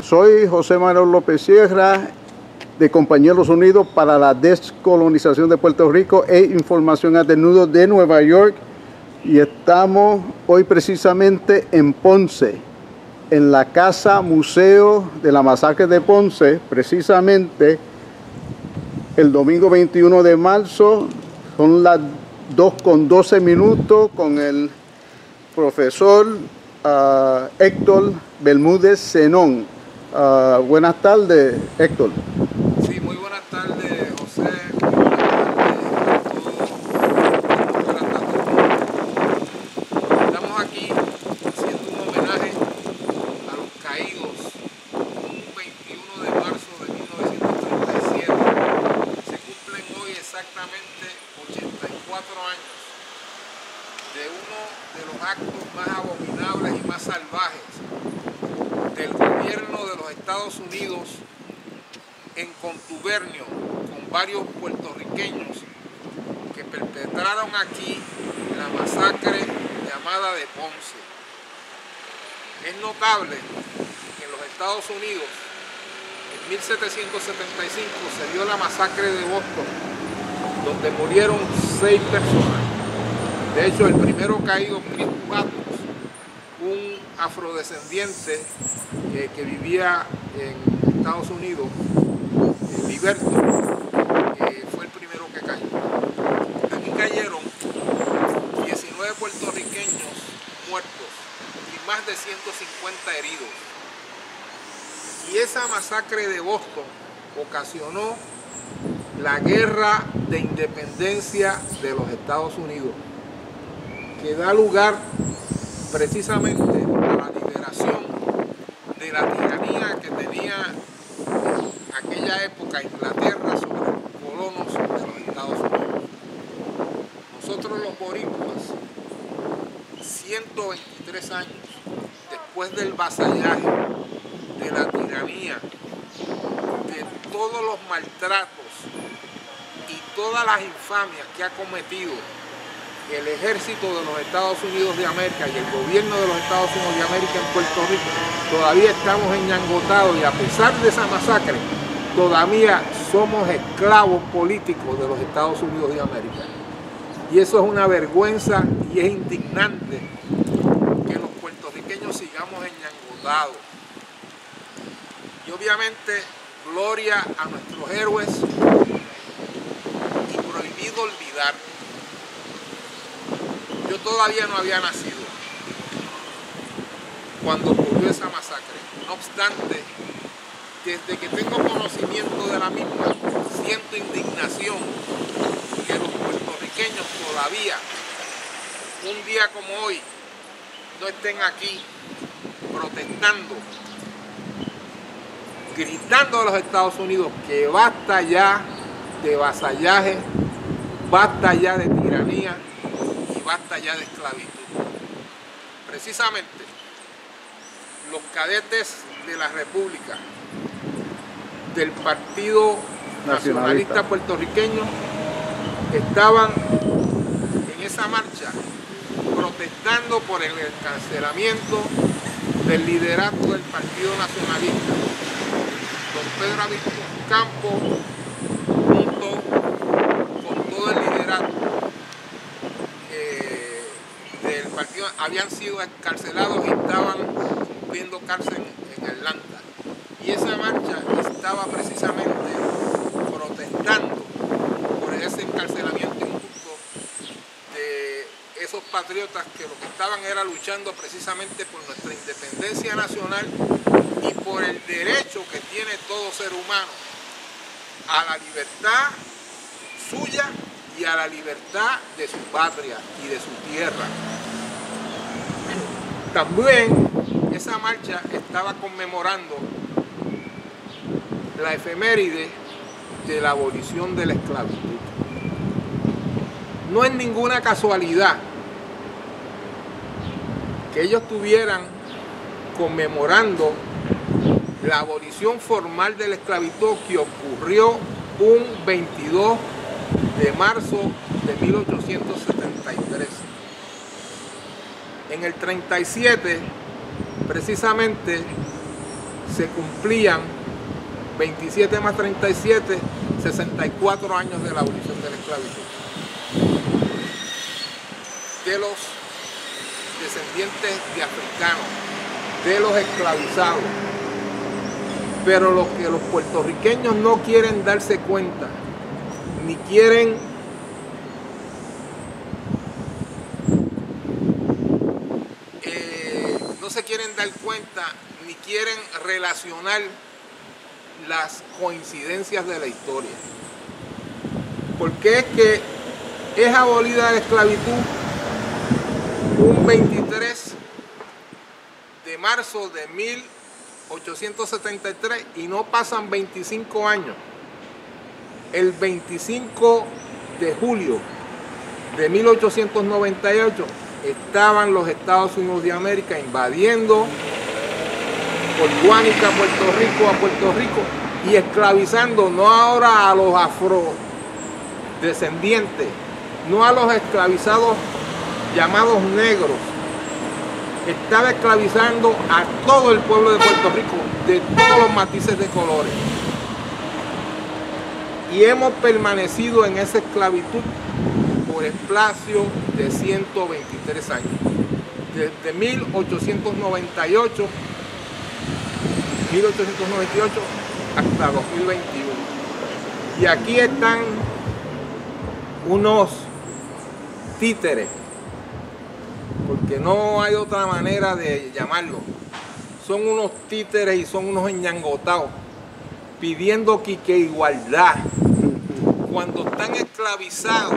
Soy José Manuel López Sierra, de Compañeros Unidos para la Descolonización de Puerto Rico e Información a Desnudo de Nueva York, y estamos hoy precisamente en Ponce, en la Casa Museo de la Masacre de Ponce, precisamente el domingo 21 de marzo. Son las 2:12 con el profesor Héctor Bermúdez Zenón. Buenas tardes, Héctor. Sí, muy buenas tardes, José. Buenas tardes a todos. Estamos aquí haciendo un homenaje a los caídos un 21 de marzo de 1937. Se cumplen hoy exactamente 84 años de uno de los actos más abominables y más salvajes del gobierno de los Estados Unidos en contubernio con varios puertorriqueños que perpetraron aquí la masacre llamada de Ponce. Es notable que en los Estados Unidos en 1775 se dio la masacre de Boston, donde murieron 6 personas. De hecho, el primero caído, Chris Watts, un afrodescendiente que vivía en Estados Unidos, Liberto, fue el primero que cayó. Aquí cayeron 19 puertorriqueños muertos y más de 150 heridos. Y esa masacre de Boston ocasionó la guerra de independencia de los Estados Unidos, que da lugar precisamente a la liberación de la tiranía que tenía en aquella época Inglaterra sobre los colonos de los Estados Unidos. Nosotros los boricuas, 123 años después del vasallaje, de la tiranía, de todos los maltratos y todas las infamias que ha cometido el ejército de los Estados Unidos de América y el gobierno de los Estados Unidos de América en Puerto Rico, todavía estamos enyangotados, y a pesar de esa masacre, todavía somos esclavos políticos de los Estados Unidos de América. Y eso es una vergüenza y es indignante que los puertorriqueños sigamos enyangotados. Y obviamente, gloria a nuestros héroes y prohibido olvidar. Yo todavía no había nacido cuando ocurrió esa masacre. No obstante, desde que tengo conocimiento de la misma, siento indignación que los puertorriqueños todavía, un día como hoy, no estén aquí protestando, gritando a los Estados Unidos que basta ya de vasallaje, basta ya de tiranía, basta ya de esclavitud. Precisamente, los cadetes de la República, del Partido Nacionalista Puertorriqueño, estaban en esa marcha protestando por el encarcelamiento del liderato del Partido Nacionalista, don Pedro Avilés Campos, junto con todo el liderato del partido, habían sido encarcelados y estaban cumpliendo cárcel en Atlanta. Y esa marcha estaba precisamente protestando por ese encarcelamiento injusto de esos patriotas que lo que estaban era luchando precisamente por nuestra independencia nacional y por el derecho que tiene todo ser humano a la libertad suya y a la libertad de su patria y de su tierra. También esa marcha estaba conmemorando la efeméride de la abolición de la esclavitud. No es ninguna casualidad que ellos estuvieran conmemorando la abolición formal de la esclavitud que ocurrió un 22 de marzo de 1873. En el 37, precisamente, se cumplían 27 más 37, 64 años de la abolición de la esclavitud. De los descendientes de africanos, de los esclavizados. Pero lo que los puertorriqueños no quieren darse cuenta, ni quieren no se quieren dar cuenta, ni quieren relacionar las coincidencias de la historia. Porque es que es abolida la esclavitud un 23 de marzo de 1873 y no pasan 25 años. El 25 de julio de 1898 estaban los Estados Unidos de América invadiendo por Guánica, a Puerto Rico y esclavizando no ahora a los afrodescendientes, no a los esclavizados llamados negros, estaba esclavizando a todo el pueblo de Puerto Rico, de todos los matices de colores. Y hemos permanecido en esa esclavitud por espacio de 123 años, desde 1898 hasta 2021. Y aquí están unos títeres, porque no hay otra manera de llamarlo. Son unos títeres y son unos enñangotados pidiendo que igualdad cuando están esclavizados,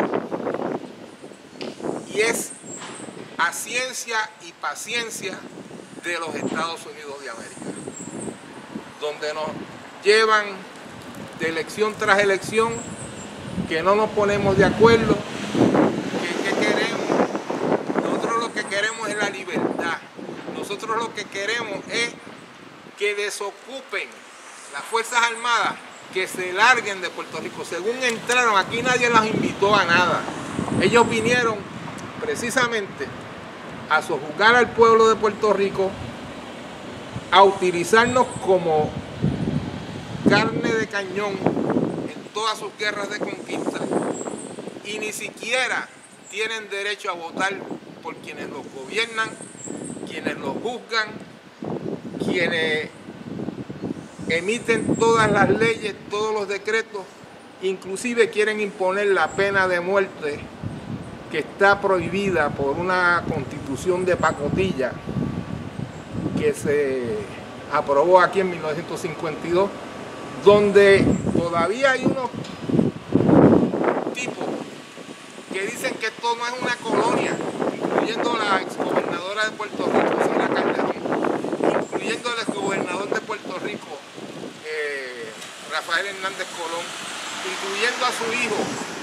y es a ciencia y paciencia de los Estados Unidos de América, donde nos llevan de elección tras elección, que no nos ponemos de acuerdo, que queremos. Nosotros lo que queremos es la libertad. Nosotros lo que queremos es que desocupen las Fuerzas Armadas, que se larguen de Puerto Rico. Según entraron, aquí nadie los invitó a nada. Ellos vinieron precisamente a sojuzgar al pueblo de Puerto Rico, a utilizarnos como carne de cañón en todas sus guerras de conquista, y ni siquiera tienen derecho a votar por quienes los gobiernan, quienes los juzgan, quienes emiten todas las leyes, todos los decretos, inclusive quieren imponer la pena de muerte, que está prohibida por una constitución de pacotilla que se aprobó aquí en 1952, donde todavía hay unos tipos que dicen que esto no es una colonia, incluyendo la exgobernadora de Puerto Rico, Sila Calderón, incluyendo el exgobernador de Puerto Rico, Rafael Hernández Colón, incluyendo a su hijo,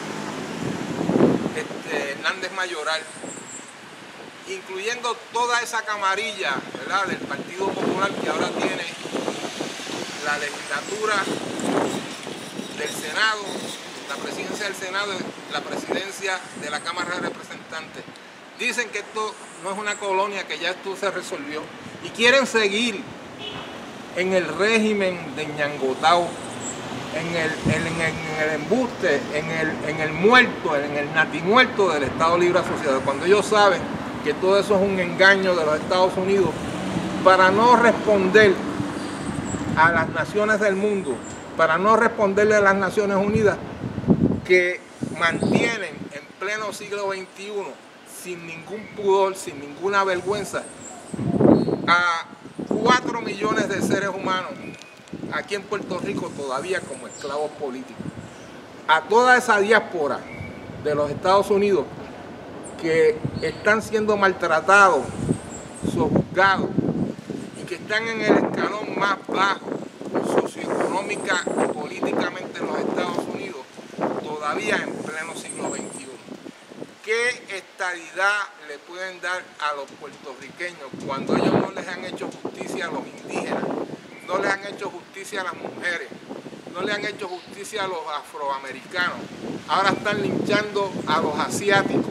Hernández Mayoral, incluyendo toda esa camarilla, ¿verdad?, del Partido Popular, que ahora tiene la legislatura del Senado, la presidencia del Senado, la presidencia de la Cámara de Representantes. Dicen que esto no es una colonia, que ya esto se resolvió, y quieren seguir en el régimen de ñangotao, en el embuste, en el muerto, en el natimuerto del Estado Libre Asociado, cuando ellos saben que todo eso es un engaño de los Estados Unidos para no responder a las naciones del mundo, para no responderle a las Naciones Unidas, que mantienen en pleno siglo XXI, sin ningún pudor, sin ninguna vergüenza, a 4 millones de seres humanos aquí en Puerto Rico todavía como esclavos políticos. A toda esa diáspora de los Estados Unidos que están siendo maltratados, sojuzgados, y que están en el escalón más bajo socioeconómica y políticamente en los Estados Unidos, todavía en pleno siglo XXI. ¿Qué estadidad le pueden dar a los puertorriqueños cuando ellos no les han hecho justicia a los indígenas, no les han hecho justicia a las mujeres, no le han hecho justicia a los afroamericanos? Ahora están linchando a los asiáticos.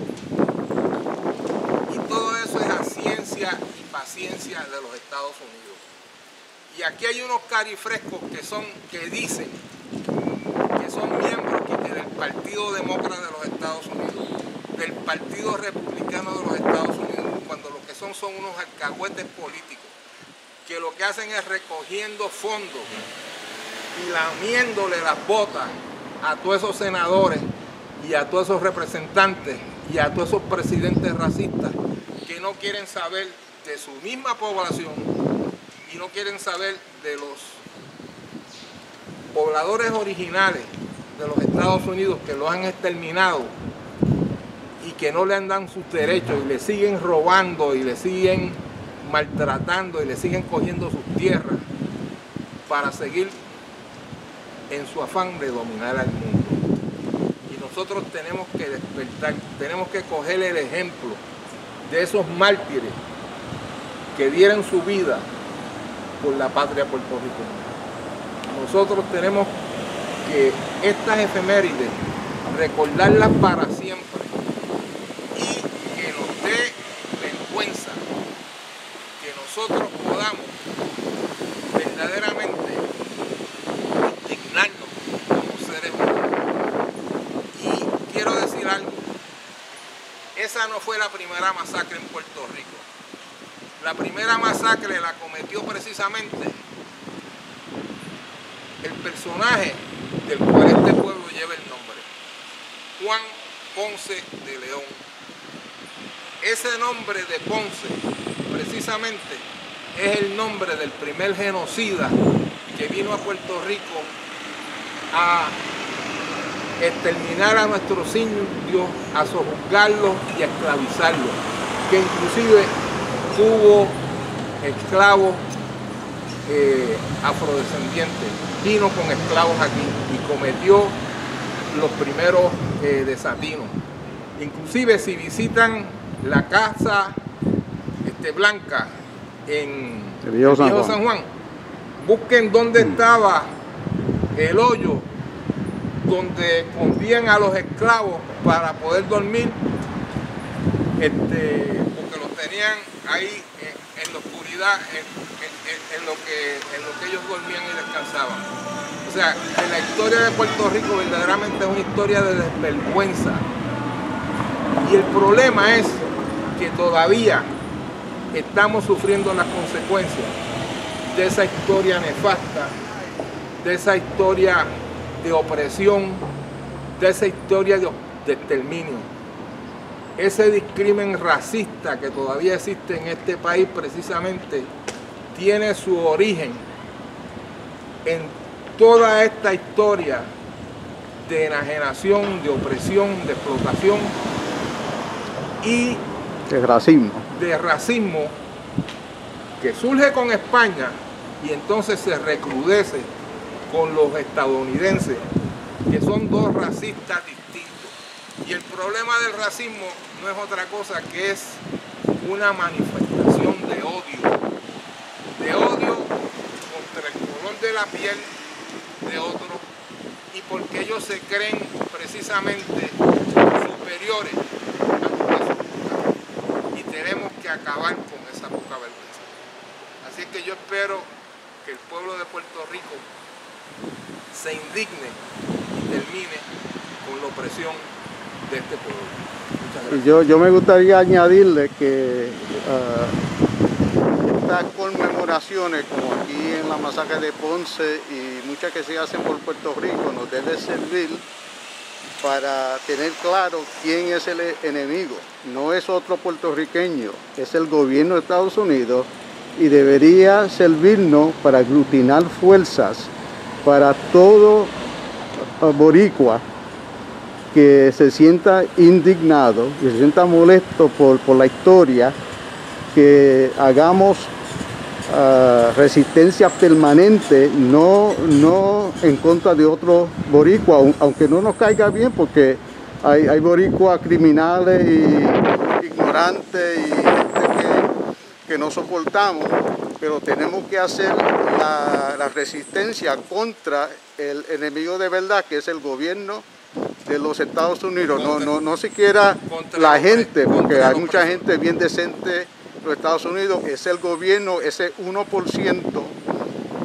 Y todo eso es a ciencia y paciencia de los Estados Unidos. Y aquí hay unos carifrescos que dicen que son miembros del Partido Demócrata de los Estados Unidos, del Partido Republicano de los Estados Unidos, cuando lo que son unos alcahuetes políticos, que lo que hacen es recogiendo fondos y lamiéndole las botas a todos esos senadores y a todos esos representantes y a todos esos presidentes racistas que no quieren saber de su misma población y no quieren saber de los pobladores originales de los Estados Unidos que los han exterminado y que no le han dado sus derechos y le siguen robando y le siguen maltratando y le siguen cogiendo sus tierras para seguir en su afán de dominar al mundo. Y nosotros tenemos que despertar, tenemos que coger el ejemplo de esos mártires que dieron su vida por la patria puertorriqueña. Nosotros tenemos que estas efemérides recordarlas para siempre y que nos dé vergüenza que nosotros podamos verdaderamente indignarnos como seres humanos. Y quiero decir algo, esa no fue la primera masacre en Puerto Rico. La primera masacre la cometió precisamente el personaje del cual este pueblo lleva el nombre, Juan Ponce de León. Ese nombre de Ponce precisamente es el nombre del primer genocida que vino a Puerto Rico a exterminar a nuestros indios, a sojuzgarlos y a esclavizarlos, que inclusive hubo esclavos afrodescendientes, vino con esclavos aquí y cometió los primeros desatinos. Inclusive si visitan la casa blanca en el Viejo San Juan, busquen dónde estaba el hoyo donde escondían a los esclavos para poder dormir, porque los tenían ahí en la oscuridad, en lo que ellos dormían y descansaban. O sea, la historia de Puerto Rico verdaderamente es una historia de desvergüenza. Y el problema es que todavía estamos sufriendo las consecuencias de esa historia nefasta, de esa historia de opresión, de esa historia de exterminio. Ese discrimen racista que todavía existe en este país precisamente tiene su origen en toda esta historia de enajenación, de opresión, de explotación y de racismo que surge con España y entonces se recrudece con los estadounidenses, que son dos racistas distintos. Y el problema del racismo no es otra cosa que es una manifestación de odio contra el color de la piel de otros y porque ellos se creen precisamente superiores a nosotros. Y tenemos que acabar con esa poca vergüenza. Así que yo espero que el pueblo de Puerto Rico se indigne y termine con la opresión de este pueblo. Muchas gracias. Yo me gustaría añadirle que estas conmemoraciones, como aquí en la masacre de Ponce y muchas que se hacen por Puerto Rico, nos debe servir para tener claro quién es el enemigo. No es otro puertorriqueño, es el gobierno de Estados Unidos y debería servirnos para aglutinar fuerzas para todo boricua que se sienta indignado, que se sienta molesto por la historia, que hagamos resistencia permanente, no en contra de otros boricuas, aunque no nos caiga bien, porque hay boricuas criminales y ignorantes y gente que no soportamos, pero tenemos que hacer la resistencia contra el enemigo de verdad, que es el gobierno de los Estados Unidos, no siquiera la gente, porque hay mucha gente bien decente en los Estados Unidos, es el gobierno, ese 1%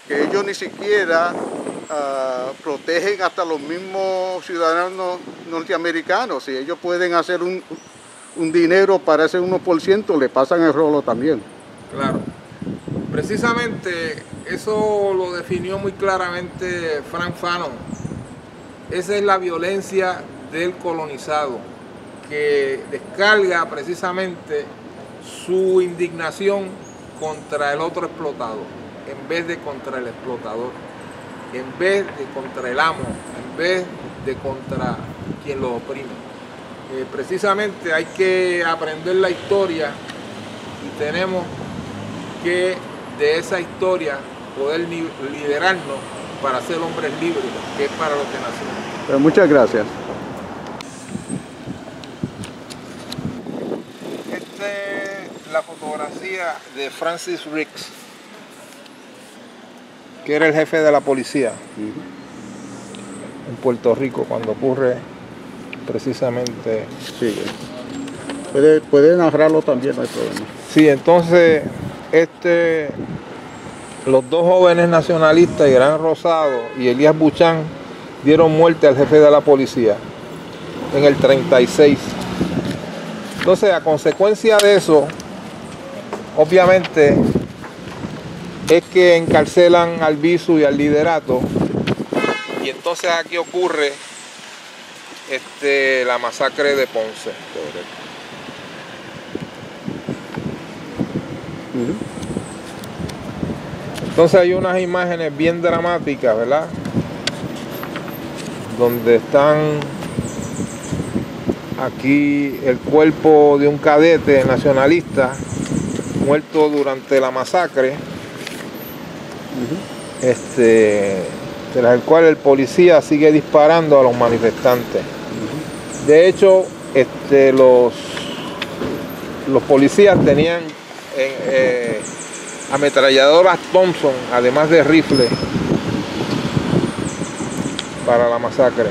que ellos ni siquiera protegen hasta los mismos ciudadanos norteamericanos. Si ellos pueden hacer un dinero para ese 1%, le pasan el rolo también. Claro. Precisamente eso lo definió muy claramente Frantz Fanon. Esa es la violencia del colonizado, que descarga precisamente su indignación contra el otro explotado, en vez de contra el explotador, en vez de contra el amo, en vez de contra quien lo oprime. Precisamente hay que aprender la historia y tenemos que de esa historia poder liderarnos para ser hombres libres, que es para lo que nacimos. Pues muchas gracias. Esta es la fotografía de Francis Ricks, que era el jefe de la policía en Puerto Rico cuando ocurre precisamente. Sí, puede narrarlo también, no hay problema. Sí, entonces los dos jóvenes nacionalistas, Irán Rosado y Elías Buchan, dieron muerte al jefe de la policía en el 36. Entonces, a consecuencia de eso, obviamente, es que encarcelan al Visu y al liderato, y entonces aquí ocurre la masacre de Ponce. Entonces hay unas imágenes bien dramáticas, ¿verdad? Donde están aquí el cuerpo de un cadete nacionalista muerto durante la masacre, tras el cual el policía sigue disparando a los manifestantes. De hecho, los policías tenían ametralladoras Thompson, además de rifles, para la masacre.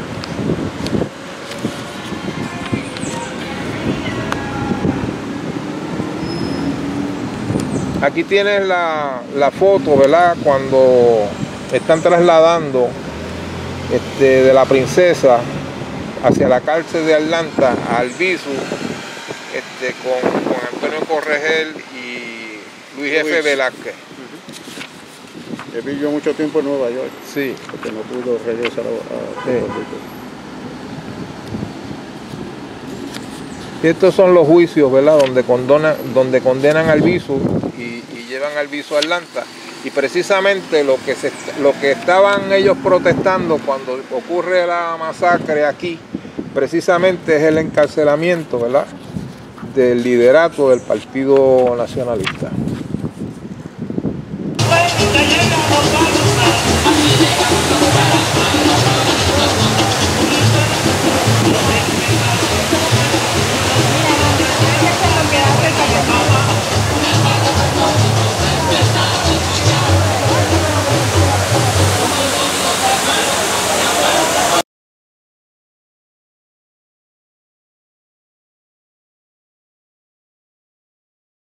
Aquí tienes la foto, ¿verdad? Cuando están trasladando de la princesa hacia la cárcel de Atlanta al Visu, con Antonio Corregel y Luis F. Velázquez. Él vivió mucho tiempo en Nueva York. Sí. Porque no pudo regresar a Puerto Rico. Y estos son los juicios, ¿verdad? Donde condenan al Visu y llevan al Visu a Atlanta. Y precisamente lo que estaban ellos protestando cuando ocurre la masacre aquí, precisamente es el encarcelamiento, ¿verdad?, del liderato del Partido Nacionalista.